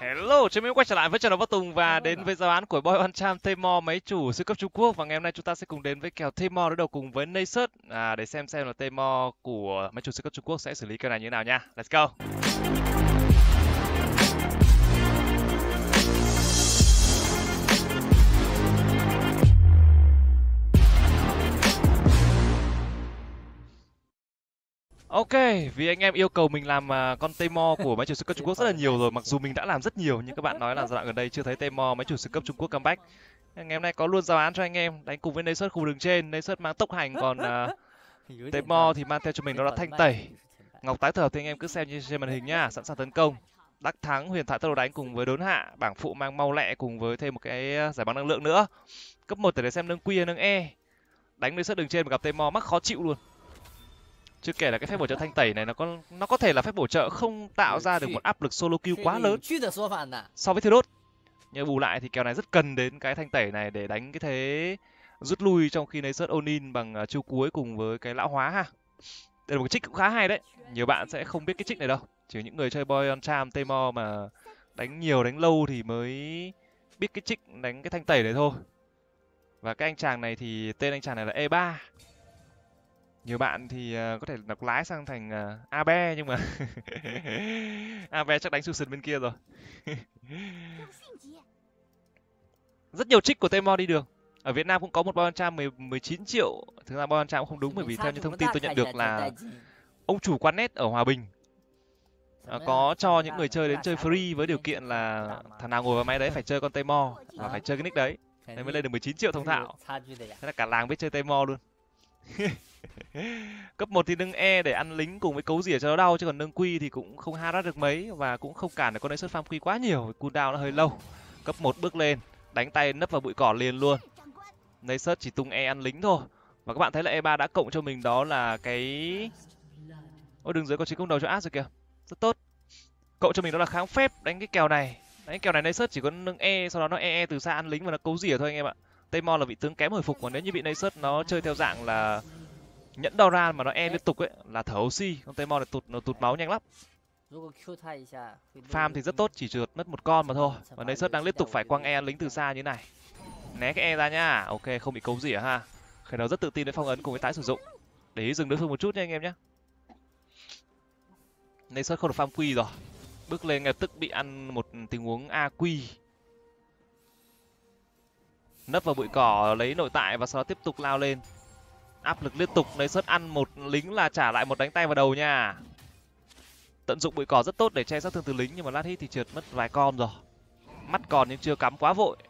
Hello, chúng mình quay trở lại với channel Bắc Tùng và đến với giao án của Boy One Charm Taymor máy chủ siêu cấp Trung Quốc. Và ngày hôm nay chúng ta sẽ cùng đến với kèo Taymor đối đầu cùng với Nasus để xem là Taymor của máy chủ siêu cấp Trung Quốc sẽ xử lý kèo này như thế nào nha. Let's go. Ok, vì anh em yêu cầu mình làm con Taymor của máy chủ siêu cấp Trung Quốc rất là nhiều rồi. Mặc dù mình đã làm rất nhiều nhưng các bạn nói là giai đoạn gần đây chưa thấy Taymor máy chủ siêu cấp Trung Quốc comeback. Ngày hôm nay có luôn giao án cho anh em đánh cùng với Nasus khu đường trên. Nasus mang tốc hành còn Taymor thì mang theo cho mình đó là thanh tẩy. Ngọc tái thở thì anh em cứ xem như trên màn hình nhá, sẵn sàng tấn công. Đắc thắng huyền thoại tốc độ đánh cùng với đốn hạ, bảng phụ mang mau lẹ cùng với thêm một cái giải băng năng lượng nữa. Cấp 1 để xem nâng Q hay nâng E. Đánh Nasus đường trên mà gặp Taymor mắc khó chịu luôn. Chưa kể là cái phép bổ trợ thanh tẩy này nó có thể là phép bổ trợ không tạo ra được một áp lực solo kill quá lớn so với thiêu đốt. Nhưng bù lại thì kèo này rất cần đến cái thanh tẩy này để đánh cái thế rút lui trong khi Nasus Onin bằng chiêu cuối cùng với cái lão hóa ha. Đây là một cái trích cũng khá hay đấy. Nhiều bạn sẽ không biết cái trích này đâu. Chỉ những người chơi Boy One Charm Taymor mà đánh nhiều đánh lâu thì mới biết cái trích đánh cái thanh tẩy này thôi. Và cái anh chàng này thì tên anh chàng này là E3. Nhiều bạn thì có thể đọc lái sang thành Abe nhưng mà Abe chắc đánh Susan bên kia rồi. Rất nhiều trích của Taymor đi đường. Ở Việt Nam cũng có một Boy One Charm 19 triệu. Thực ra Boy One Charm cũng không đúng bởi vì theo những thông tin tôi nhận được là ông chủ quán net ở Hòa Bình có cho những người chơi đến chơi free với điều kiện là thằng nào ngồi vào máy đấy phải chơi con Taymor và phải chơi cái nick đấy. Nên mới lên được 19 triệu thông thạo. Thế là cả làng biết chơi Taymor luôn. Cấp 1 thì nâng E để ăn lính cùng với cấu rỉa cho nó đau, chứ còn nâng Q thì cũng không harass được mấy và cũng không cản được con Nasus farm Q quá nhiều, cooldown nó hơi lâu. Cấp 1 bước lên, đánh tay nấp vào bụi cỏ liền luôn. Nasus chỉ tung E ăn lính thôi. Và các bạn thấy là E3 đã cộng cho mình đó là cái... Ôi đường dưới có 9 công đầu cho ác rồi kìa. Rất tốt. Cộng cho mình đó là kháng phép đánh cái kèo này. Đánh cái kèo này Nasus chỉ có nâng E, sau đó nó E từ xa ăn lính và nó cấu rỉa thôi anh em ạ. Taymor là vị tướng kém hồi phục, còn nếu như bị Nasus nó chơi theo dạng là nhẫn Dora mà nó E liên tục ấy là thở oxy, con Taymor này tụt máu nhanh lắm. Farm thì rất tốt, chỉ trượt mất một con mà thôi. Và Nasus đang liên tục phải quăng E lính từ xa như này. Né cái E ra nhá. Ok, không bị cấu rỉa ha. Khởi đầu rất tự tin với phong ấn cùng với tái sử dụng. Để ý dừng đối phương một chút nha anh em nhé. Nasus không được farm Q rồi. Bước lên ngay tức bị ăn một tình huống AQ. Nấp vào bụi cỏ lấy nội tại và sau đó tiếp tục lao lên. Áp lực liên tục, Nasus ăn một lính là trả lại một đánh tay vào đầu nha. Tận dụng bụi cỏ rất tốt để che sát thương từ lính nhưng mà lát hit thì trượt mất vài con rồi. Mắt còn nhưng chưa cắm quá vội.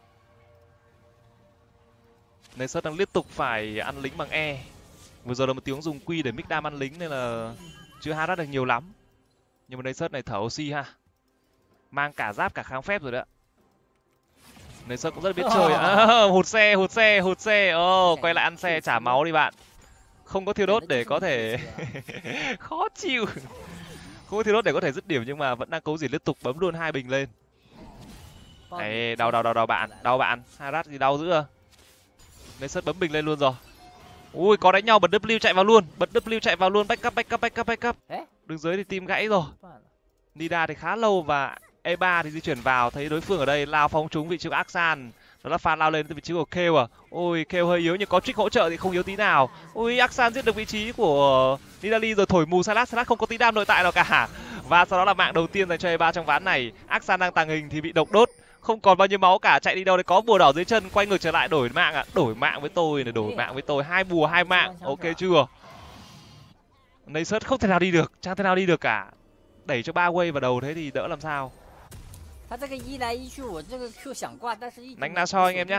Nasus đang liên tục phải ăn lính bằng E. Vừa rồi là một tiếng dùng Q để mix đam ăn lính nên là chưa harass được nhiều lắm. Nhưng mà Nasus này thở oxy ha. Mang cả giáp cả kháng phép rồi đấy ạ. Nasus cũng rất biết chơi. Hụt xe. Quay lại ăn xe trả máu đi bạn. Không có thiêu đốt để có thể khó chịu. Không có thiêu đốt để có thể dứt điểm nhưng mà vẫn đang cấu rỉa liên tục, bấm luôn 2 bình lên. Đấy, đau bạn. Harass gì đau dữ à. Nasus bấm bình lên luôn rồi. Ui, có đánh nhau, bật W chạy vào luôn, backup. Đứng dưới thì tim gãy rồi. Nida thì khá lâu và E3 thì di chuyển vào, thấy đối phương ở đây lao phóng trúng vị trí của Aksan. Đó là pha lao lên từ vị trí của Kale à. Ôi, Kale hơi yếu nhưng có trick hỗ trợ thì không yếu tí nào. Ui, Aksan giết được vị trí của Nidalee rồi thổi mù Sylas không có tí đam nội tại nào cả. Và sau đó là mạng đầu tiên dành cho E3 trong ván này. Aksan đang tàng hình thì bị độc đốt, không còn bao nhiêu máu cả, chạy đi đâu đấy, có bùa đỏ dưới chân, quay ngược trở lại đổi mạng ạ. Đổi mạng với tôi, 2 bùa 2 mạng, ok chưa? Nasus không thể nào đi được, chẳng thể nào đi được cả. Đẩy cho 3 wave vào đầu thế thì đỡ làm sao. Nánh Na So anh em nhá.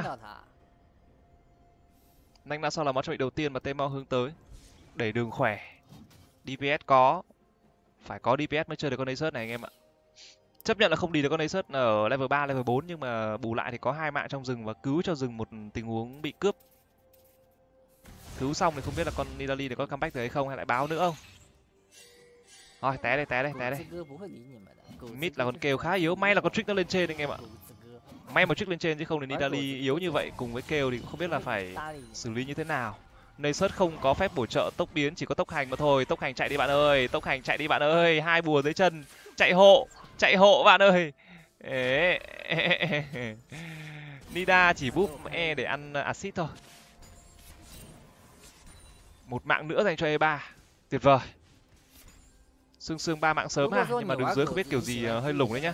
Nánh Na So là món chuẩn bị đầu tiên mà Taymor hướng tới. Đẩy đường khỏe. DPS có. Phải có DPS mới chơi được con Nasus này anh em ạ. Chấp nhận là không đi được con Nasus ở level 3, level 4 nhưng mà bù lại thì có 2 mạng trong rừng và cứu cho rừng một tình huống bị cướp. Cứu xong thì không biết là con Nidalee này có comeback được hay không hay lại báo nữa không. Thôi té đây. Mid là con Kale khá yếu, may là con Trick nó lên trên anh em ạ. May mà Trick lên trên chứ không thì Nidalee yếu như vậy cùng với Kale thì cũng không biết là phải xử lý như thế nào. Nasus không có phép bổ trợ tốc biến, chỉ có tốc hành mà thôi. Tốc hành chạy đi bạn ơi, 2 bùa dưới chân. Chạy hộ bạn ơi. Ê. Nida chỉ búp E để ăn axit thôi. Một mạng nữa dành cho E3. Tuyệt vời. Sương sương 3 mạng sớm ha, nhưng mà đường dưới không biết kiểu gì hơi lủng đấy nhá.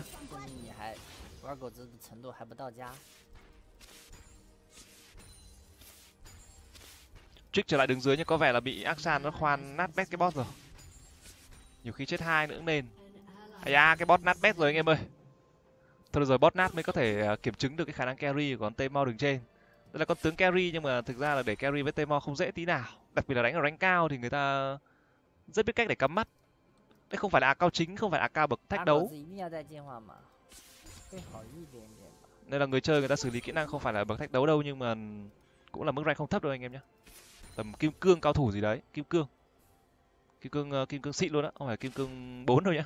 Trick trở lại đường dưới nhưng có vẻ là bị Aksan nó khoan nát bét cái boss rồi. Nhiều khi chết 2 nữa cũng nên. À da, cái boss nát bét rồi anh em ơi. Thôi rồi boss nát mới có thể kiểm chứng được cái khả năng carry của con T-Mo đường trên. Đây là con tướng carry nhưng mà thực ra là để carry với T-Mo không dễ tí nào. Đặc biệt là đánh ở rank cao thì người ta rất biết cách để cắm mắt. Đây không phải là cao chính, không phải là cao bậc thách đấu. Đây là người chơi người ta xử lý kỹ năng không phải là bậc thách đấu đâu, nhưng mà cũng là mức rank không thấp đâu anh em nhé. Tầm kim cương cao thủ gì đấy, kim cương xịn luôn á, không phải kim cương 4 đâu nhá.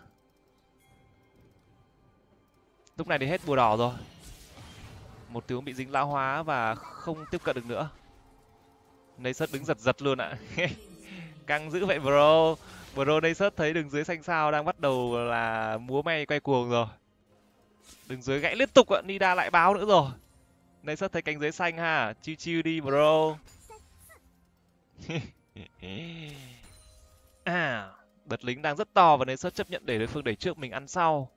Lúc này thì hết bùa đỏ rồi. Một tướng bị dính lão hóa và không tiếp cận được nữa. Nasus đứng giật luôn ạ. Căng dữ vậy bro. Bro Nasus thấy đường dưới xanh sao đang bắt đầu là múa may quay cuồng rồi. Đường dưới gãy liên tục ạ, Nida lại báo nữa rồi. Nasus thấy cánh dưới xanh ha, chill chill đi bro. Đợt lính đang rất to và Nasus chấp nhận để đối phương đẩy trước mình ăn sau.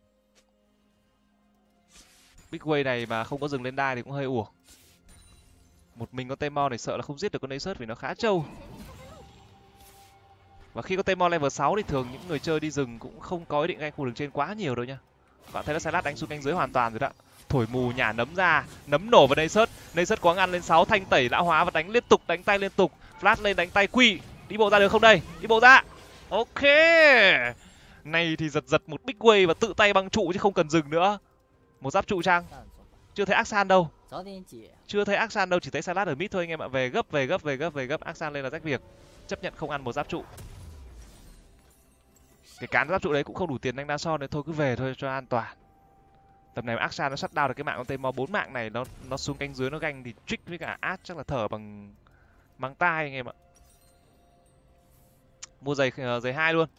Big Way này mà không có dừng lên đai thì cũng hơi uổng. Một mình con T-Mo này sợ là không giết được con Nasus vì nó khá trâu. Và khi có T-Mo level 6 thì thường những người chơi đi rừng cũng không có ý định ganh khu đường trên quá nhiều đâu nha. Bạn thấy là Sylas đánh xuống cánh dưới hoàn toàn rồi đó. Thổi mù nhả nấm ra, nấm nổ vào Nasus. Nasus có ngăn lên 6, thanh tẩy lão hóa và đánh liên tục, đánh tay liên tục. Flash lên đánh tay quy. Đi bộ ra được không đây? Đi bộ ra. Ok. Này thì giật một Big Way và tự tay băng trụ chứ không cần dừng nữa. Một giáp trụ chăng? Chưa thấy Aksan đâu. Chưa thấy Aksan đâu, chỉ thấy Sylas ở mid thôi anh em ạ. Về gấp. Aksan lên là rách việc. Chấp nhận không ăn một giáp trụ. Cái cán giáp trụ đấy cũng không đủ tiền đánh đa so nên thôi cứ về thôi cho an toàn. Tầm này Aksan nó shut down được cái mạng con T-Mo 4 mạng này, nó xuống cánh dưới nó ganh thì Trick với cả Ad chắc là thở bằng mang tai anh em ạ. Mua giày 2 luôn.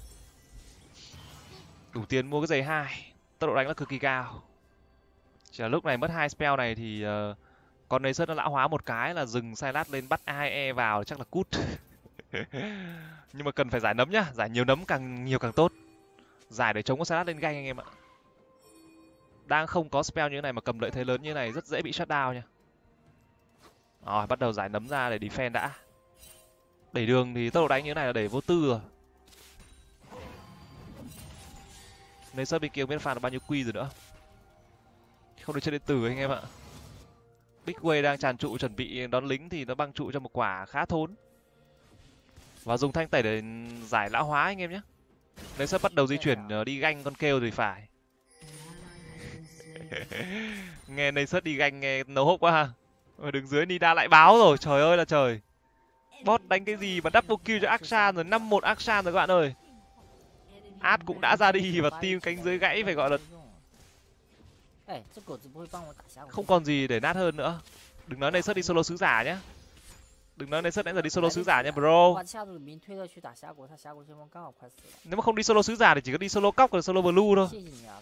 Đủ tiền mua cái giày 2. Tốc độ đánh là cực kỳ cao. Chỉ là lúc này mất 2 spell này thì con Nasus nó lão hóa một cái là dừng Sylas lên bắt A2E vào chắc là cút. Nhưng mà cần phải giải nấm nhá, giải nhiều nấm càng nhiều càng tốt. Giải để chống con Sylas lên ganh anh em ạ. Đang không có spell như thế này mà cầm lợi thế lớn như thế này rất dễ bị shutdown nha. Rồi bắt đầu giải nấm ra để defend đã. Đẩy đường thì tốc độ đánh như thế này là đẩy vô tư rồi. Nasus bên kia không biết phạt được bao nhiêu quy rồi nữa. Không được chơi điện tử anh em ạ. Big Way đang tràn trụ chuẩn bị đón lính thì nó băng trụ cho một quả khá thốn. Và dùng thanh tẩy để giải lão hóa anh em nhé. Nasus bắt đầu di chuyển đi ganh con kêu thì phải. Nghe Nasus đi ganh nghe nấu hốc quá ha. Ở đường dưới Nida lại báo rồi, trời ơi là trời. Bot đánh cái gì mà double kill cho Aksan rồi, 5-1 Aksan rồi các bạn ơi. Ad cũng đã ra đi và team cánh dưới gãy phải gọi là không còn gì để nát hơn nữa. Đừng nói Nasus đi solo sứ giả nhé. Đừng nói Nasus nãy giờ đi solo sứ giả nha bro. Nếu mà không đi solo sứ giả thì chỉ có đi solo cóc hoặc solo blue thôi.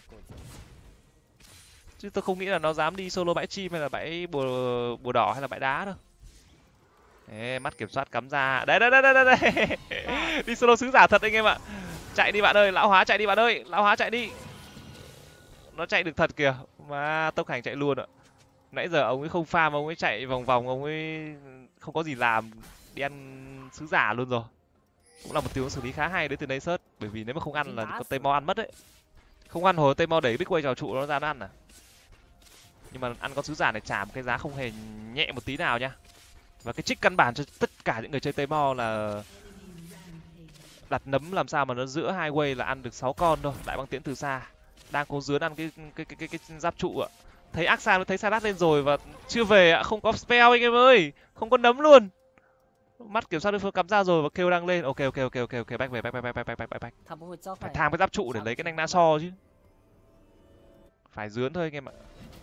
Chứ tôi không nghĩ là nó dám đi solo bãi chim hay là bãi bùa đỏ hay là bãi đá đâu. Đấy, mắt kiểm soát cắm ra. Đây. Đi solo sứ giả thật anh em ạ. Chạy đi bạn ơi, lão hóa chạy đi bạn ơi, lão hóa chạy đi. Nó chạy được thật kìa, mà tốc hành chạy luôn ạ. Nãy giờ ông ấy không farm, ông ấy chạy vòng vòng, ông ấy không có gì làm, đi ăn sứ giả luôn rồi. Cũng là một tiếng xử lý khá hay đến từ Nasus, bởi vì nếu mà không ăn là con T-Mo ăn mất đấy. Không ăn hồi T-Mo đẩy Big Way vào trụ nó ra nó ăn à. Nhưng mà ăn con sứ giả này trả một cái giá không hề nhẹ một tí nào nha. Và cái trích căn bản cho tất cả những người chơi T-Mo là đặt nấm làm sao mà nó giữa hai way là ăn được 6 con thôi, đại băng tiễn từ xa. Đang cố dướn ăn cái giáp trụ ạ. Thấy Aksan thấy Sylas lên rồi và chưa về ạ, không có spell anh em ơi, không có nấm luôn. Mắt kiểm soát đối phương cắm ra rồi và kêu đang lên. Ok, back về, back. Phải tham cái giáp trụ để lấy cái nanh na so chứ. Phải dướn thôi anh em ạ.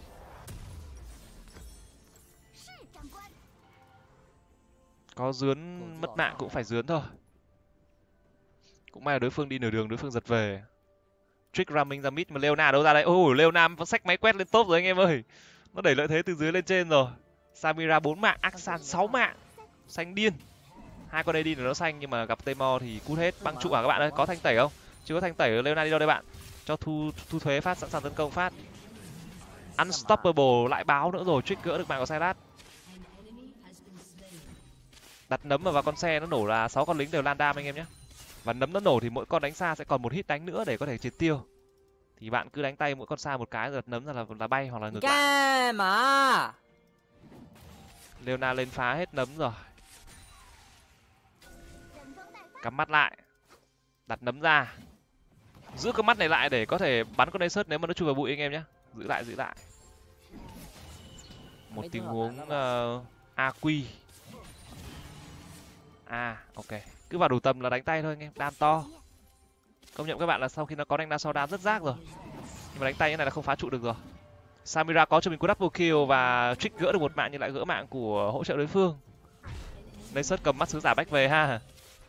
Có dướn mất mạng cũng phải dướn thôi. Cũng may là đối phương đi nửa đường, đối phương giật về. Trick ramming ra mid mà Leona đâu ra đây? Ôi, Leona vẫn xách máy quét lên top rồi anh em ơi. Nó đẩy lợi thế từ dưới lên trên rồi. Samira 4 mạng, Aksan 6 mạng. Xanh điên. Hai con AD này nó xanh nhưng mà gặp Taymor thì cút hết. Băng trụ à các bạn ơi, có thanh tẩy không? Chưa có thanh tẩy, Leona đi đâu đây bạn? Cho thu thuế phát, sẵn sàng tấn công phát. Unstoppable lại báo nữa rồi, Trick gỡ được mạng của Sylas. Đặt nấm vào con xe nó nổ là 6 con lính đều lan đam anh em nhé. Và nấm nó nổ thì mỗi con đánh xa sẽ còn một hit đánh nữa để có thể triệt tiêu. Thì bạn cứ đánh tay mỗi con xa một cái rồi đặt nấm ra là bay hoặc là ngược lại. mà Leona lên phá hết nấm rồi. Cắm mắt lại. Đặt nấm ra. Giữ cái mắt này lại để có thể bắn con Asus nếu mà nó chui vào bụi anh em nhé. Giữ lại. Một tình huống AQ. Ok. Cứ vào đủ tầm là đánh tay thôi anh em, đam to. Công nhận các bạn là sau khi nó có đánh đa sau đam rất rác rồi. Nhưng mà đánh tay như này là không phá trụ được rồi. Samira có cho mình cú double kill và Trick gỡ được một mạng nhưng lại gỡ mạng của hỗ trợ đối phương. Asus cầm mắt sứ giả back về ha.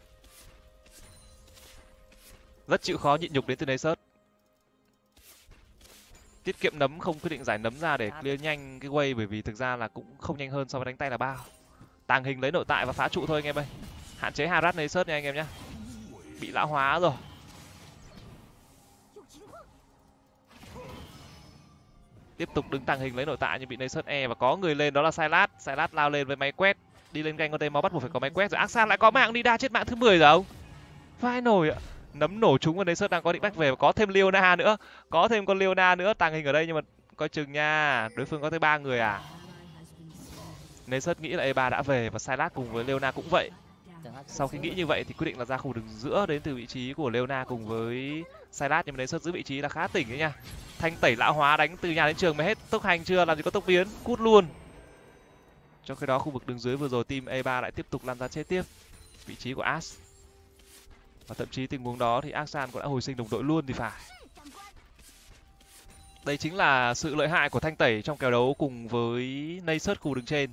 Rất chịu khó nhịn nhục đến từ Asus. Tiết kiệm nấm, không quyết định giải nấm ra để clear nhanh cái wave bởi vì thực ra là cũng không nhanh hơn so với đánh tay là bao. Tàng hình lấy nội tại và phá trụ thôi anh em ơi. Hạn chế Harat Asus nha anh em nhé. Bị lão hóa rồi. Tiếp tục đứng tàng hình lấy nội tại nhưng bị Asus E và có người lên đó là Sylas. Sylas lao lên với máy quét, đi lên ganh con Taymor bắt buộc phải có máy quét rồi. Aksan lại có mạng đi đa chết mạng thứ 10 rồi không? Vai nổi ạ. Nấm nổ trúng và Asus đang có định back về và có thêm Leona nữa. Có thêm con Leona nữa tàng hình ở đây nhưng mà coi chừng nha, đối phương có tới 3 người à. Asus nghĩ là E3 đã về và Sylas cùng với Leona cũng vậy. Sau khi nghĩ như vậy thì quyết định là ra khu đường giữa đến từ vị trí của Leona cùng với Sylas nhưng mà Asus giữ vị trí là khá tỉnh đấy nha. Thanh tẩy lão hóa đánh từ nhà đến trường mới hết tốc hành chưa, làm gì có tốc biến, cút luôn. Trong khi đó khu vực đường dưới vừa rồi team E3 lại tiếp tục lan ra chết tiếp vị trí của Ash. Và thậm chí tình huống đó thì Aksan cũng đã hồi sinh đồng đội luôn thì phải. Đây chính là sự lợi hại của thanh tẩy trong kèo đấu cùng với Asus khu đường trên.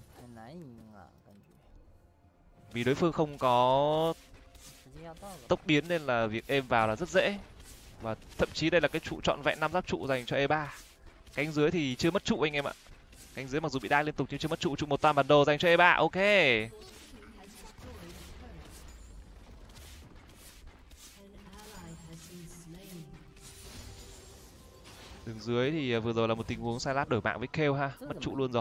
Vì đối phương không có tốc biến nên là việc êm vào là rất dễ. Và thậm chí đây là cái trụ trọn vẹn 5 giáp trụ dành cho E3. Cánh dưới thì chưa mất trụ anh em ạ. Cánh dưới mặc dù bị đai liên tục nhưng chưa mất trụ, trụ 1 tam bản đồ dành cho E3. Ok. Đường dưới thì vừa rồi là một tình huống Sylas đổi mạng với Kale ha, mất trụ luôn rồi.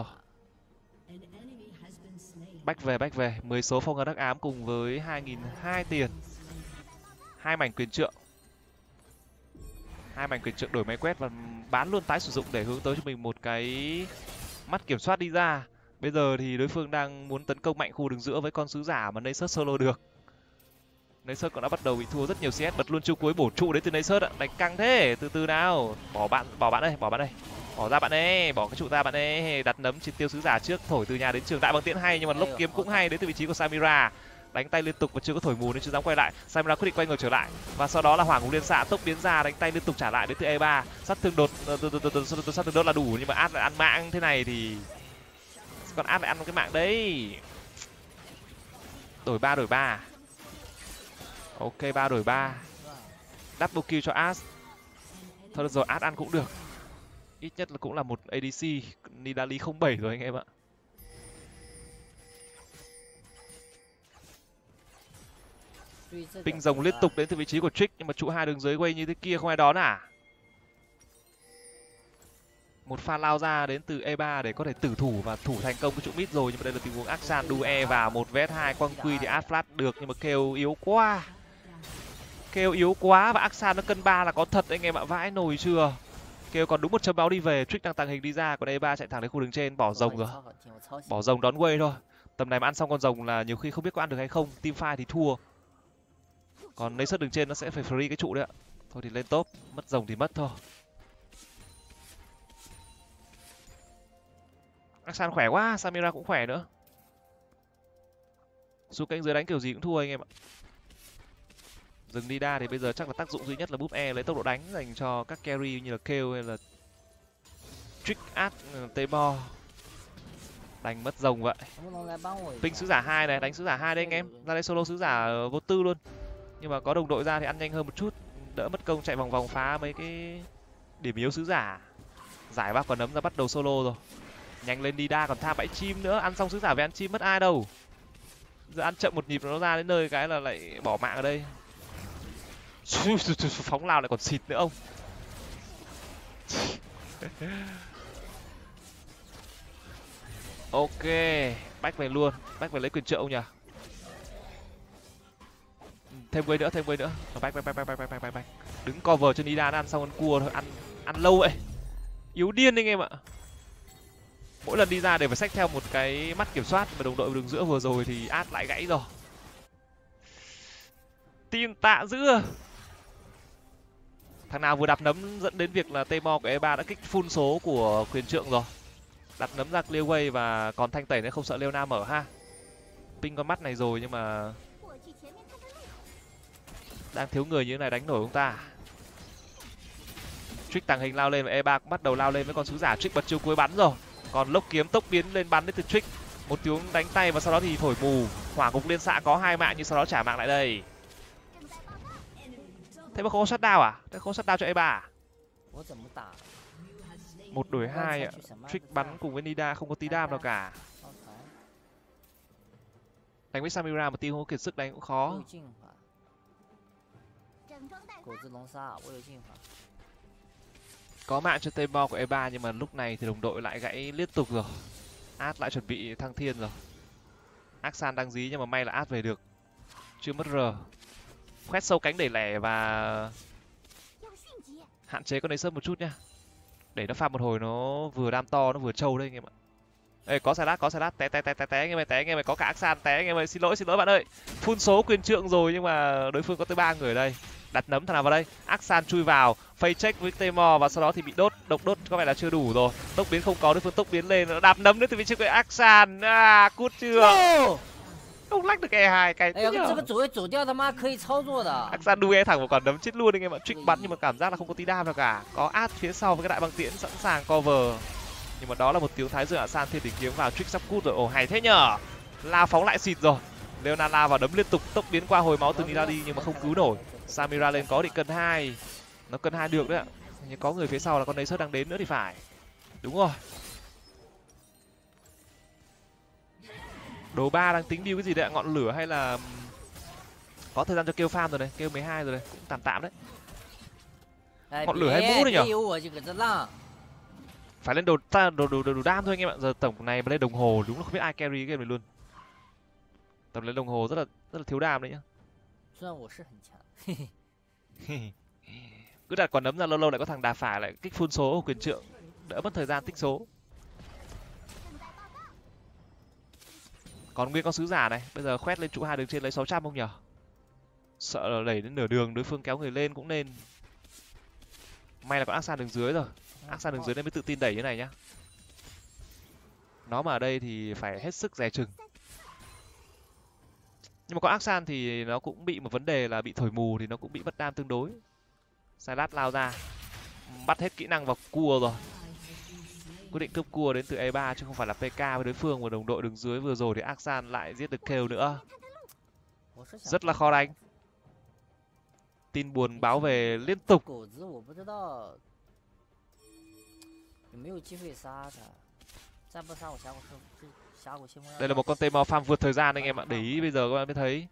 Back về, 10 số phong ấn hắc ám cùng với 2.200 tiền. 2 mảnh quyền trượng. 2 mảnh quyền trượng đổi máy quét và bán luôn tái sử dụng để hướng tới cho mình một cái mắt kiểm soát đi ra. Bây giờ thì đối phương đang muốn tấn công mạnh khu đường giữa với con sứ giả mà Asus solo được. Asus cũng đã bắt đầu bị thua rất nhiều CS, bật luôn chiêu cuối bổ trụ đến từ Asus ạ. Đánh căng thế, từ từ nào. Bỏ bạn đây. Bỏ ra bạn ơi, bỏ cái trụ ra bạn ơi. Đặt nấm triệt tiêu sứ giả trước, thổi từ nhà đến trường đại bằng tiễn hay nhưng mà lốc kiếm cũng hay đến từ vị trí của Samira. Đánh tay liên tục và chưa có thổi mù nên chưa dám quay lại. Samira quyết định quay ngược trở lại và sau đó là Hoàng Ngục Liên xạ tốc biến ra đánh tay liên tục trả lại đến từ E3. Sát thương đột là đủ nhưng mà Ad lại ăn mạng thế này thì còn Ad lại ăn cái mạng đấy. Đổi 3. Ok 3 đổi 3. Double kill cho Ash. Thôi được rồi, Ash ăn cũng được. Ít nhất là cũng là một ADC Nidalee 07 rồi anh em ạ. Ping rồng liên tục đến từ vị trí của Trick nhưng mà trụ 2 đường dưới quay như thế kia không ai đón à. Một pha lao ra đến từ E3 để có thể tử thủ và thủ thành công cái trụ mid rồi nhưng mà đây là tình huống Aksan đu E vào 1 vs 2 quăng quy thì Ash flash được nhưng mà kêu yếu quá và Aksan nó cân 3 là có thật anh em ạ, vãi nồi chưa. Kêu còn đúng một chấm báo đi về, Trick đang tàng hình đi ra còn E3 chạy thẳng đến khu đường trên bỏ rồng rồi. Bỏ rồng đón wave thôi. Tầm này mà ăn xong con rồng là nhiều khi không biết có ăn được hay không, team fight thì thua. Còn Asus đường trên nó sẽ phải free cái trụ đấy ạ. Thôi thì lên top, mất rồng thì mất thôi. Aksan khỏe quá, Samira cũng khỏe nữa. Xuống cánh dưới đánh kiểu gì cũng thua anh em ạ. Dừng đi đa thì bây giờ chắc là tác dụng duy nhất là búp E lấy tốc độ đánh dành cho các carry như là Kale hay là Trick, Ash, Taymor. Đánh mất rồng vậy. Ping sứ giả 2 này, đánh sứ giả 2 đây anh em. Ra đây solo sứ giả vô tư luôn. Nhưng mà có đồng đội ra thì ăn nhanh hơn một chút. đỡ mất công chạy vòng vòng phá mấy cái điểm yếu sứ giả. Giải ba quả nấm ra bắt đầu solo rồi. Nhanh lên đi đa, còn tham bẫy chim nữa. Ăn xong sứ giả về ăn chim mất ai đâu. Giờ ăn chậm một nhịp nó ra đến nơi cái là lại bỏ mạng ở đây. Phóng lao lại còn xịt nữa ông. Ok, bách về luôn, bách về lấy quyền trợ ông nhỉ. Thêm quay nữa, thêm quay nữa. Bách. Đứng cover cho Nida ăn xong ăn cua thôi, ăn lâu vậy. Yếu điên anh em ạ. Mỗi lần đi ra đều phải xách theo một cái mắt kiểm soát, mà đồng đội đường giữa vừa rồi thì át lại gãy rồi. Tin tạ dữ. Thằng nào vừa đạp nấm dẫn đến việc là T-Mo của E3 đã kích full số của quyền trượng rồi. Đặt nấm ra clear way và còn thanh tẩy nên không sợ Leona mở ha. Ping con mắt này rồi nhưng mà đang thiếu người như thế này đánh nổi ông ta. Trick tàng hình lao lên và E3 cũng bắt đầu lao lên với con sứ giả. Trick bật chiêu cuối bắn rồi. Còn lốc kiếm tốc biến lên bắn đến từ Trick. Một tiếng đánh tay và sau đó thì thổi mù. Hỏa ngục liên xạ có 2 mạng nhưng sau đó trả mạng lại đây. Thế mà không có shutdown à? Thế không có shutdown cho E3 à? 1 đổi 2 ạ. Trick bắn cùng với Nida không có tí đam nào cả. Đánh với Samira mà team không có kiệt sức đánh cũng khó. Có mạng cho T-Mo của E3 nhưng mà lúc này thì đồng đội lại gãy liên tục rồi. Át lại chuẩn bị thăng thiên rồi. Aksan đang dí nhưng mà may là át về được. Chưa mất R. Khoét sâu cánh để lẻ và hạn chế con Acer một chút nhá. Để nó farm một hồi nó vừa đam to nó vừa trâu đây anh em ạ. Ê, có Sylas, té anh em ơi, có cả Aksan té anh em ơi, xin lỗi bạn ơi. Full số quyền trượng rồi nhưng mà đối phương có tới 3 người ở đây. Đặt nấm thằng nào vào đây, Aksan chui vào, phây check với T-Mo và sau đó thì bị đốt, độc đốt có vẻ là chưa đủ rồi. Tốc biến không có, đối phương tốc biến lên, đạp nấm nữa từ vị trí của Aksan. Cút chưa. Không lách được E2 cái Aksan đu E thẳng vào quả nấm chết luôn anh em ạ. Trick bắn nhưng mà cảm giác là không có tí đam nào cả. Có át phía sau với cái đại băng tiễn sẵn sàng cover. Nhưng mà đó là một tiếng thái dương hạ san thiên đỉnh kiếm vào. Trick sắp cút rồi. Ồ hay thế nhở. La phóng lại xịt rồi. Leona la vào đấm liên tục, tốc biến qua hồi máu từ Nida đi nhưng mà không cứu nổi. Samira lên có định cân 2. Nó cân 2 được đấy ạ. Nhưng có người phía sau là con Acer đang đến nữa thì phải. Đúng rồi. Đồ 3 đang tính build cái gì đấy ạ? Ngọn lửa hay là có thời gian cho kêu farm rồi này, kêu 12 rồi này, cũng tạm tạm đấy. Ngọn lửa hay mũ đấy nhở? Phải lên đồ đam thôi anh em ạ. Giờ tổng này mà lên đồng hồ đúng là không biết ai carry cái game này luôn. Tầm lên đồng hồ rất là thiếu đam đấy nhá. Cứ đặt quả nấm ra lâu lâu lại có thằng đà phải lại kích full số quyền trượng, đỡ mất thời gian tích số. Còn nguyên con sứ giả này, bây giờ khoét lên trụ 2 đường trên lấy 600 không nhở? Sợ là đẩy đến nửa đường đối phương kéo người lên cũng nên. May là có Aksan đường dưới rồi. Aksan đường dưới nên mới tự tin đẩy như này nhá. Nó mà ở đây thì phải hết sức dè chừng. Nhưng mà có Aksan thì nó cũng bị một vấn đề là bị thổi mù thì nó cũng bị mất đam tương đối. Sylas lao ra. Bắt hết kỹ năng vào cua rồi. Quyết định cướp cua đến từ E3 chứ không phải là PK với đối phương, và đồng đội đứng dưới vừa rồi thì Aksan lại giết được kill nữa. Rất là khó đánh. Tin buồn báo về liên tục. Đây là một con T-Mo farm vượt thời gian anh em ạ. Để ý bây giờ các bạn mới thấy.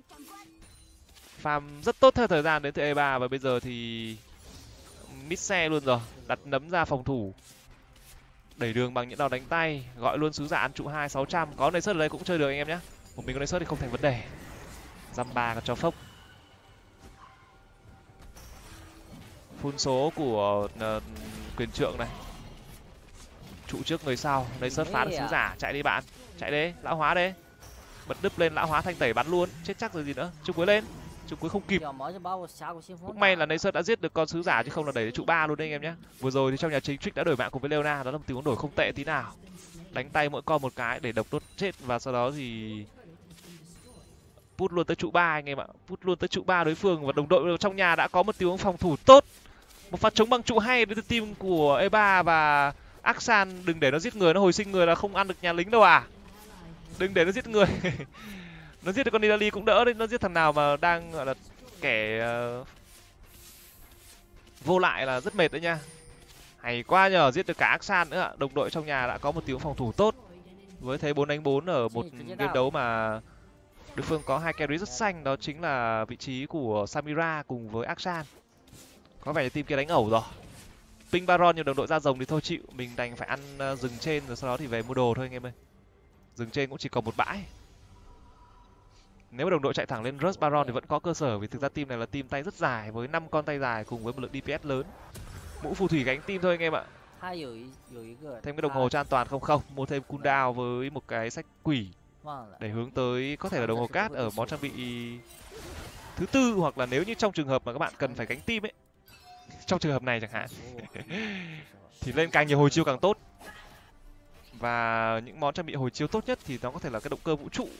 Farm rất tốt theo thời gian đến từ E3 và bây giờ thì mid xe luôn rồi. Đặt nấm ra phòng thủ. Đẩy đường bằng những đòn đánh tay, gọi luôn sứ giả ăn trụ 2 600. Có Nexus ở đây cũng chơi được anh em nhé. Một mình có Nexus thì không thành vấn đề. Zamba còn cho phốc. Full số của quyền trượng này. Trụ trước người sau, Nexus phá được sứ giả, chạy đi bạn. Chạy đi, lão hóa đi. Bật đứt lên lão hóa thanh tẩy bắn luôn, chết chắc rồi gì nữa. Trụ cuối lên. Trụ cuối không kịp. Cũng may là Nexus đã giết được con sứ giả chứ không là đẩy đến trụ 3 luôn đấy anh em nhé. Vừa rồi thì trong nhà chính Trick đã đổi mạng cùng với Leona, đó là một tình huống đổi không tệ tí nào. Đánh tay mỗi con một cái để độc đốt chết và sau đó thì put luôn tới trụ 3 anh em ạ. Put luôn tới trụ 3 đối phương và đồng đội trong nhà đã có một tình huống phòng thủ tốt. Một pha chống bằng trụ hay đến từ team của E3 và Aksan. Đừng để nó giết người, nó hồi sinh người là không ăn được nhà lính đâu à. Đừng để nó giết người. Nó giết được con Nidalee cũng đỡ đấy, nó giết thằng nào mà đang gọi là kẻ vô lại là rất mệt đấy nha. Hay quá nhờ, giết được cả Aksan nữa ạ. Đồng đội trong nhà đã có một tiếng phòng thủ tốt. Với thế 4 đánh 4 ở một game đấu mà đối phương có hai carry rất xanh, đó chính là vị trí của Samira cùng với Aksan. Có vẻ như team kia đánh ẩu rồi. Ping Baron nhưng đồng đội ra rồng thì thôi chịu, mình đành phải ăn rừng trên rồi sau đó thì về mua đồ thôi anh em ơi. Rừng trên cũng chỉ còn một bãi. Nếu mà đồng đội chạy thẳng lên Rush Baron thì vẫn có cơ sở, vì thực ra team này là team tay rất dài với 5 con tay dài cùng với một lượng DPS lớn. Mũ phù thủy gánh team thôi anh em ạ. Thêm cái đồng hồ cho an toàn không, mua thêm cooldown với một cái sách quỷ để hướng tới có thể là đồng hồ cát ở món trang bị thứ tư, hoặc là nếu như trong trường hợp mà các bạn cần phải gánh team ấy, trong trường hợp này chẳng hạn thì lên càng nhiều hồi chiêu càng tốt. Và những món trang bị hồi chiêu tốt nhất thì nó có thể là cái động cơ vũ trụ.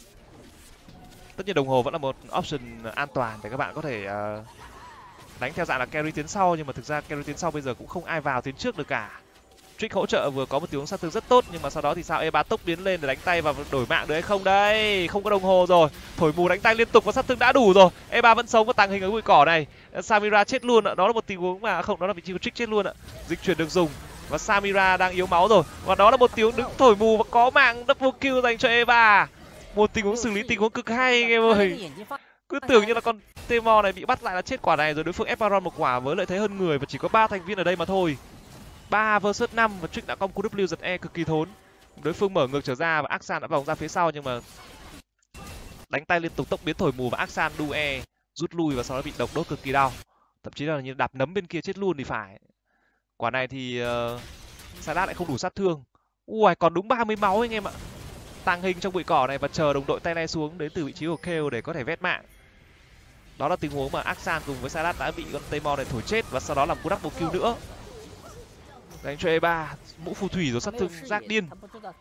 Tất nhiên đồng hồ vẫn là một option an toàn để các bạn có thể đánh theo dạng là carry tiến sau, nhưng mà thực ra carry tiến sau bây giờ cũng không ai vào tiến trước được cả. Trick hỗ trợ vừa có một tiếng sát thương rất tốt, nhưng mà sau đó thì sao E3 tốc biến lên để đánh tay và đổi mạng được hay không đây? Không có đồng hồ rồi, thổi mù đánh tay liên tục và sát thương đã đủ rồi. E3 vẫn sống và tàng hình ở bụi cỏ này. Samira chết luôn ạ, đó là một tình huống mà không, đó là vị trí của Trick chết luôn ạ. Dịch chuyển được dùng và Samira đang yếu máu rồi, và đó là một tiếng đứng thổi mù và có mạng double kill dành cho E3. Một tình huống xử lý tình huống cực hay anh em ơi. Cứ tưởng như là con Temo này bị bắt lại là chết quả này rồi, đối phương ép Baron một quả với lợi thế hơn người và chỉ có 3 thành viên ở đây mà thôi. 3 vs 5 và Trick đã có một QW giật E cực kỳ thốn. Đối phương mở ngược trở ra và Aksan đã vòng ra phía sau, nhưng mà đánh tay liên tục tốc biến thổi mù và Aksan đu E rút lui và sau đó bị độc đốt cực kỳ đau. Thậm chí là như đạp nấm bên kia chết luôn thì phải. Quả này thì Salat lại không đủ sát thương. Ui, còn đúng 30 máu anh em ạ. Tàng hình trong bụi cỏ này và chờ đồng đội tay le xuống đến từ vị trí của Kale để có thể vét mạng. Đó là tình huống mà Aksan cùng với Salat đã bị con Temo này thổi chết và sau đó làm cú double kill nữa. Đánh cho E3, mũ phù thủy rồi sát thương rác điên.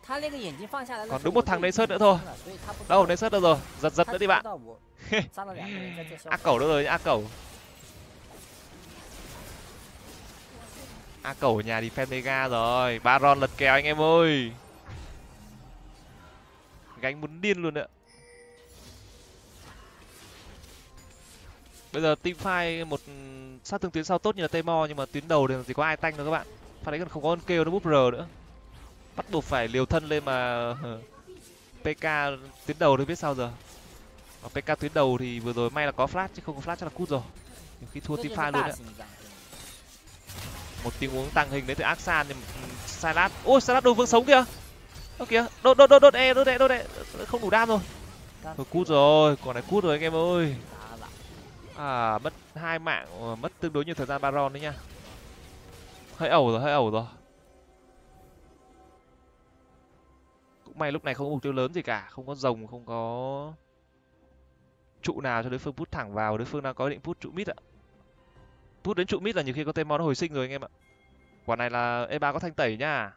Còn đúng một thằng Nessus nữa thôi. Đâu, Nessus đâu rồi? Giật nữa đi bạn. Ác cẩu đâu rồi, ác cẩu. Ác cẩu ở nhà thì Femega rồi. Baron lật kèo anh em ơi. Gánh muốn điên luôn ạ. Bây giờ team fight một sát thương tuyến sau tốt như là Temo, nhưng mà tuyến đầu thì chỉ có ai tanh thôi các bạn. Pha đấy còn không có con kêu nó búp R nữa. Bắt buộc phải liều thân lên mà PK tuyến đầu thì biết sao giờ. Ở PK tuyến đầu thì vừa rồi may là có flash, chứ không có flash chắc là cút rồi. Nhiều khi thua team fight luôn đấy. Một tình huống tàng hình đến từ Aksan, nhưng Salat, ôi Salat đối phương sống kìa. Ơ kìa, đốt E, không đủ đam rồi. Thôi cút rồi, còn này cút rồi anh em ơi. À, mất 2 mạng, mất tương đối nhiều thời gian Baron đấy nha. Hơi ẩu rồi. Cũng may lúc này không có mục tiêu lớn gì cả, không có rồng, không có trụ nào cho đối phương put thẳng vào, đối phương đang có ý định put trụ mid ạ. Put đến trụ mid là nhiều khi có Temo nó hồi sinh rồi anh em ạ. Quả này là E3 có thanh tẩy nha.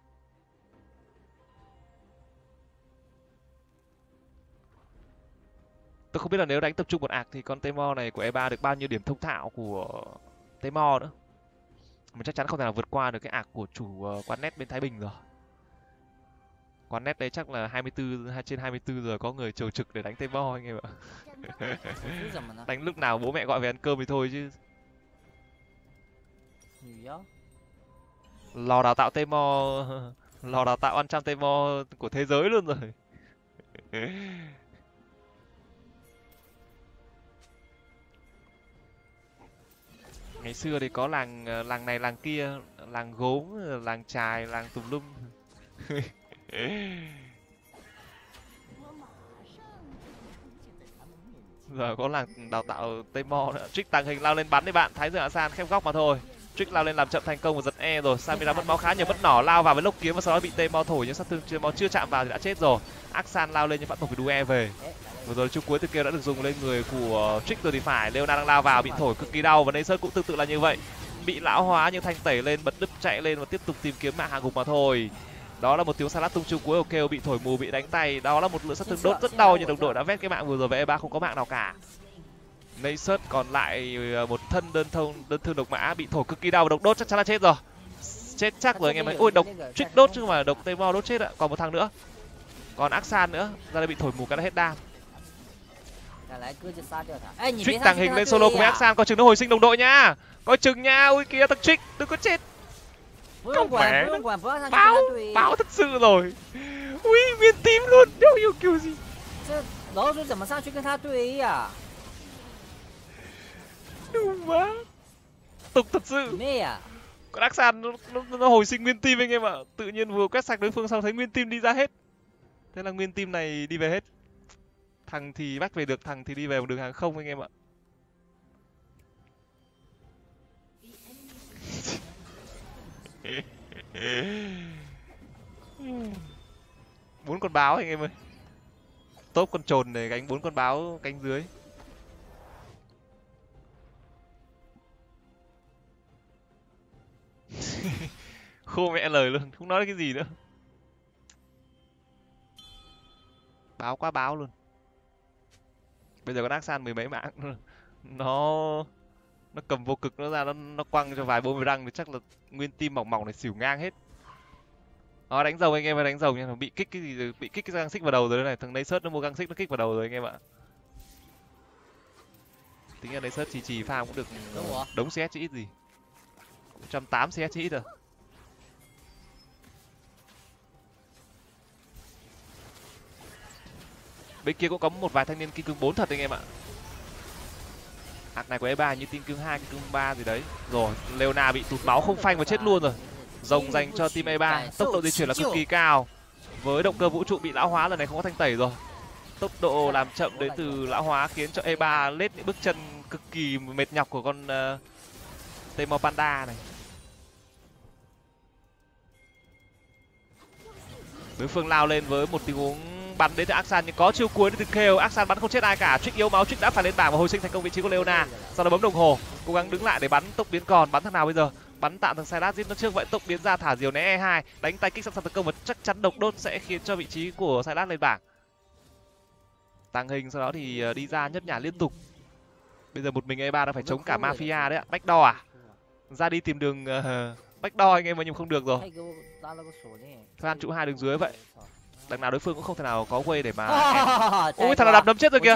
Tôi không biết là nếu đánh tập trung một ạc thì con Temo này của E3 được bao nhiêu điểm thông thạo của Temo nữa. Mà chắc chắn không thể nào vượt qua được cái ạc của chủ quán net bên Thái Bình rồi. Quán net đấy chắc là 24/24 giờ có người chầu trực để đánh Temo anh em ạ. Đánh lúc nào bố mẹ gọi về ăn cơm thì thôi chứ. Lò đào tạo Temo, lò đào tạo ăn trăm Temo của thế giới luôn rồi. Ngày xưa thì có làng này làng kia, làng gốm, làng chài, làng tùm lum. Giờ có làng đào tạo Temo nữa. Trick tàng hình lao lên bắn đấy bạn, Thái Dương Asan khép góc mà thôi. Trick lao lên làm chậm thành công và giật E rồi. Samira mất máu khá nhiều, mất nỏ lao vào với lốc kiếm và sau đó bị Temo thổi, nhưng sát thương Temo chưa chạm vào thì đã chết rồi. Aksan lao lên nhưng vẫn buộc phải đu E về. Vừa rồi chung cuối từ kia đã được dùng lên người của Trick rồi thì phải. Leona đang lao vào bị thổi cực kỳ đau và Nessus cũng tương tự là như vậy. Bị lão hóa nhưng thanh tẩy lên, bật đứt chạy lên và tiếp tục tìm kiếm mạng hạ gục mà thôi. Đó là một tiếng Salat tung chung cuối của Kale bị thổi mù, bị đánh tay. Đó là một lượng sát thương đốt rất đau, nhưng đồng đội đã vét cái mạng vừa rồi và E3 không có mạng nào cả. Nessus còn lại một thân đơn thương độc mã bị thổi cực kỳ đau và độc đốt chắc chắn là chết rồi. Chết chắc rồi anh em ấy. Ôi độc Trick đốt chứ không phải độc Temo đốt chết ạ. Còn một thằng nữa. Còn Aksan nữa, ra đây bị thổi mù cái đã hết đam. Trick tàng hình lên solo của Axan, coi chừng nó hồi sinh đồng đội nha. Coi chừng nha, ui kìa thằng Trick, đừng có chết. Không mẹ, báo thật sự rồi. Ui, nguyên tím luôn, đâu hiểu kiểu gì. Đúng quá. Tục thật sự. Con Axan nó hồi sinh nguyên team anh em ạ. Tự nhiên vừa quét sạch đối phương xong thấy nguyên team đi ra hết. Thế là nguyên team này đi về hết. Thằng thì bắt về được, thằng thì đi về một đường hàng không anh em ạ. Bốn con báo anh em ơi. Top con trồn này gánh 4 con báo cánh dưới. Khô mẹ lời luôn, không nói cái gì nữa. Báo quá báo luôn. Bây giờ con Axan mười mấy mạng nó cầm vô cực nó ra, nó quăng cho vài boomerang thì chắc là nguyên team mỏng mỏng này xỉu ngang hết. Nó đánh rồng anh em ơi, đánh rồng nha, bị kích cái gì rồi, bị kích cái găng xích vào đầu rồi này, thằng Naysus nó mua găng xích nó kích vào đầu rồi anh em ạ. Tính ra Naysus chỉ farm cũng được đống CS chứ ít gì. 180 CS chứ ít rồi. Bên kia cũng có một vài thanh niên kim cương 4 thật anh em ạ. Hạt này của E3 như kim cương 2, kim cương 3 gì đấy. Rồi, Leona bị tụt máu không phanh và chết luôn rồi. Rồng dành cho team E3, tốc độ di chuyển là cực kỳ cao. Với động cơ vũ trụ bị lão hóa lần này không có thanh tẩy rồi. Tốc độ làm chậm đến từ lão hóa khiến cho E3 lết những bước chân cực kỳ mệt nhọc của con Temor Panda này. Đối phương lao lên với một tình huống bắn đến từ Axan nhưng có chiêu cuối đến từ Kale. Axan bắn không chết ai cả. Trick yếu máu, Trick đã phải lên bảng và hồi sinh thành công vị trí của Leona. Sau đó bấm đồng hồ, cố gắng đứng lại để bắn tốc biến còn. Bắn thằng nào bây giờ? Bắn tạm thằng Sylas giết nó trước vậy. Tốc biến ra thả diều né E2, đánh tay kích sẵn sàng tấn công và chắc chắn độc đốt sẽ khiến cho vị trí của Sylas lên bảng. Tàng hình sau đó thì đi ra nhấp nhả liên tục. Bây giờ một mình E3 đang phải chống cả Mafia đấy ạ. Backdoor à? Ra đi tìm đường backdoor anh em mà nhưng không được rồi. Thôi ăn trụ 2 đường dưới vậy. Đằng nào đối phương cũng không thể nào có way để mà ui thằng nào đập đấm chết rồi kìa.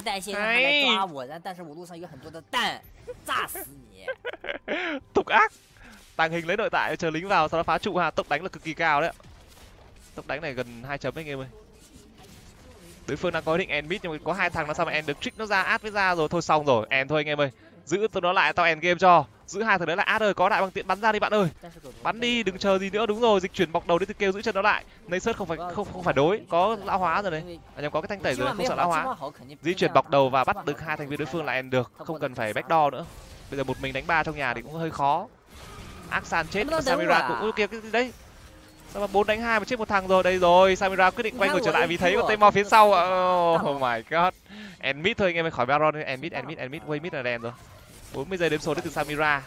Tục ác. Tàng hình lấy nội tại chờ lính vào sau đó phá trụ ha. Tốc đánh là cực kỳ cao đấy. Tốc đánh này gần 2 chấm anh em ơi. Đối phương đang có ý định end mid nhưng mà có 2 thằng nó sao mà end được. Trick nó ra át với ra rồi, thôi xong rồi, end thôi anh em ơi. Giữ tụi nó lại, tao end game cho. Giữ 2 thằng đấy lại át ơi, có đại bằng tiện bắn ra đi bạn ơi. Bắn đi, đừng chờ gì nữa. Đúng rồi, dịch chuyển bọc đầu đến từ kêu giữ chân nó lại. Naysus không phải đối, có lão hóa rồi đấy. Anh em có cái thanh tẩy rồi, không sợ lão hóa. Di chuyển bọc đầu và bắt được 2 thành viên đối phương là end được, không cần phải backdoor nữa. Bây giờ một mình đánh 3 trong nhà thì cũng hơi khó. Axan chết, Samira cũng kia cái đấy. Sao mà 4 đánh 2 mà chết một thằng rồi. Đây rồi, Samira quyết định quay người trở lại vì thấy có Temor phía sau. Oh my god. End mid thôi anh em ơi, khỏi Baron. End mid, way mid là đèn rồi. 40 giây đếm số đến từ Samira.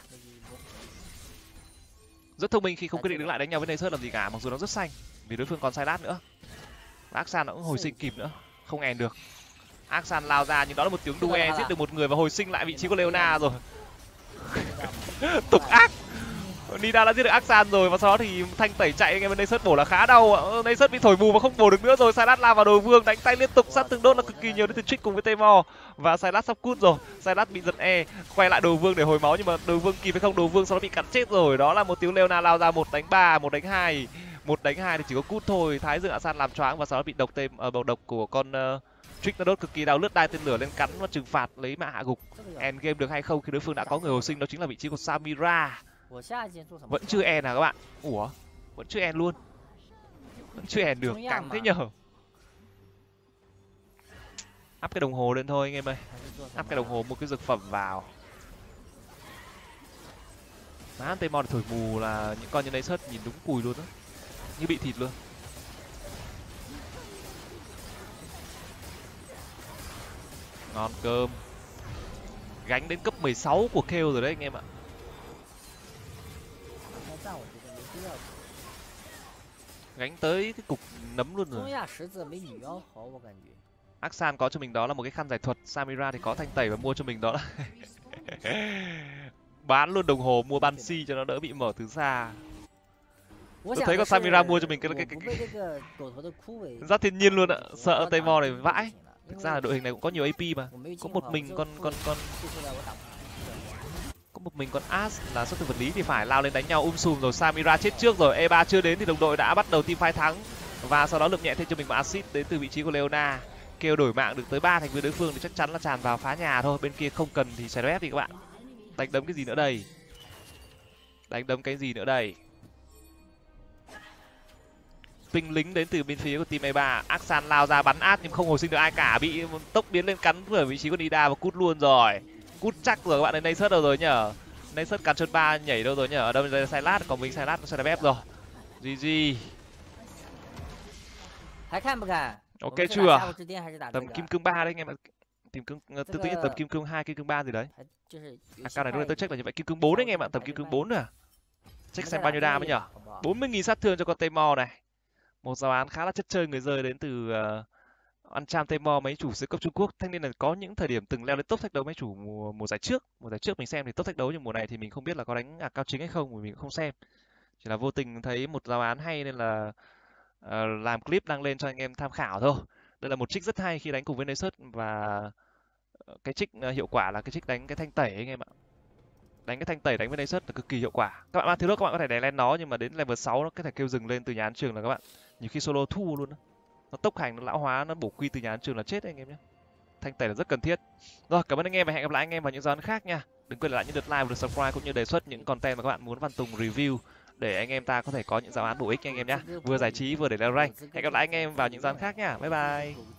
Rất thông minh khi không quyết định đứng lại đánh nhau với Naysus làm gì cả, mặc dù nó rất xanh. Vì đối phương còn Sylas nữa. Axan nó cũng hồi sinh kịp nữa, không end được. Axan lao ra nhưng đó là một tiếng đue giết được một người và hồi sinh lại vị trí của Leona rồi. Tục ác. Nida đã giết được Axan rồi và sau đó thì thanh tẩy chạy anh em. Naysus bổ là khá đau. Naysus bị thổi mù và không bổ được nữa rồi. Sylas lao vào đồ vương đánh tay liên tục, sát từng đốt là cực kỳ nhiều đến từ Trick cùng với Temor và Sylas sắp cút rồi. Sylas bị giật E, quay lại đồ vương để hồi máu nhưng mà đồ vương kịp hay không, đồ vương sau đó bị cắn chết rồi. Đó là một tiếng Leona lao ra 1 đánh 3, 1 đánh 2. 1 đánh 2 thì chỉ có cút thôi. Thái Dương Axan làm choáng và sau đó bị độc bầu độc của con Trick nó đốt cực kỳ đau, lướt đai tên lửa lên cắn và trừng phạt lấy mã hạ gục. End game được hay không khi đối phương đã có người hồi sinh, đó chính là vị trí của Samira. Vẫn chưa end à các bạn? Ủa? Vẫn chưa end luôn. Vẫn chưa end được, căng thế nhở. Up cái đồng hồ lên thôi anh em ơi. Up cái đồng hồ, một cái dược phẩm vào. Má Temor thổi mù là những con như Naysus nhìn đúng cùi luôn á. Như bị thịt luôn. Ngon cơm. Gánh đến cấp 16 của Kale rồi đấy anh em ạ. Gánh tới cái cục nấm luôn rồi. Axan có cho mình đó là một cái khăn giải thuật. Samira thì có thanh tẩy và mua cho mình đó là bán luôn đồng hồ, mua Banshee cho nó đỡ bị mở từ xa. Tôi thấy con Samira mua cho mình cái giác thiên nhiên luôn ạ. Sợ Temor này vãi. Thực ra là đội hình này cũng có nhiều AP mà. Có một mình con As là xuất từ vật lý thì phải lao lên đánh nhau sùm rồi. Samira chết trước rồi, E3 chưa đến thì đồng đội đã bắt đầu teamfight thắng. Và sau đó lượm nhẹ thêm cho mình một acid đến từ vị trí của Leona. Kêu đổi mạng được tới 3 thành viên đối phương thì chắc chắn là tràn vào phá nhà thôi. Bên kia không cần thì sẽ ép đi các bạn. Đánh đấm cái gì nữa đây? Đánh đấm cái gì nữa đây? Tinh lính đến từ bên phía của team E3. Aksan lao ra bắn át nhưng không hồi sinh được ai cả, bị tốc biến lên cắn ở vị trí của Nida và cút luôn rồi. Cút chắc rồi các bạn. Đến Nasus đâu rồi nhở? Nasus cắn chân 3 nhảy đâu rồi nhở? Ở đâu đây? Sylas, còn mình Sylas nó sẽ ép rồi. GG. Ok chưa? Tầm kim cương 3 đấy anh em ạ. Tìm cương tôi nghĩ tầm kim cương 2, kim cương 3 gì đấy. Cao này tôi check là như vậy. Kim cương 4 đấy anh em ạ, tầm kim cương 4 nữa. Check xem bao nhiêu đam ấy nhở? 40.000 sát thương cho con Temor này. Một giáo án khá là chất chơi người rơi đến từ Ancham Temor, mấy chủ siêu cấp Trung Quốc. Thanh niên là có những thời điểm từng leo lên top thách đấu mấy chủ mùa giải trước. Mùa giải trước mình xem thì top thách đấu, nhưng mùa này thì mình không biết là có đánh cao chính hay không, vì mình cũng không xem. Chỉ là vô tình thấy một giáo án hay nên là làm clip đăng lên cho anh em tham khảo thôi. Đây là một trick rất hay khi đánh cùng với Nasus, và cái trick hiệu quả là cái trick đánh cái thanh tẩy anh em ạ. Đánh cái thanh tẩy đánh với Nasus là cực kỳ hiệu quả. Các bạn mang thứ nước các bạn có thể đè lên nó, nhưng mà đến level 6 nó có thể kêu dừng lên từ nhà án trường là các bạn nhiều khi solo thua luôn đó. Nó tốc hành, nó lão hóa, nó bổ quy từ nhà án trường là chết đấy anh em nhé. Thanh tẩy là rất cần thiết. Rồi, cảm ơn anh em và hẹn gặp lại anh em vào những giáo án khác nha. Đừng quên lại những lượt like và subscribe cũng như đề xuất những content mà các bạn muốn Văn Tùng review để anh em ta có thể có những giáo án bổ ích anh em nhé. Vừa giải trí vừa để leo rank. Hẹn gặp lại anh em vào những giáo án khác nha. Bye bye.